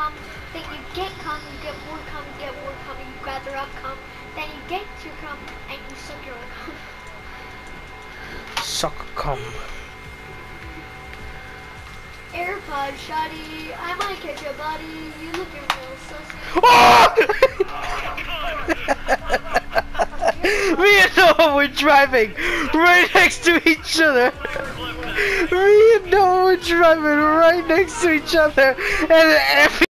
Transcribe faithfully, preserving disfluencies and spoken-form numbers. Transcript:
cum, then you get cum, you get more cum, you get more cum, and you gather up cum, then you get your cum, and you suck your own cum. Suck cum. AirPod, shoddy, I might catch your body, you looking real sussy. Oh! Me and Noah were driving right next to each other. Me and Noah were driving right next to each other, and every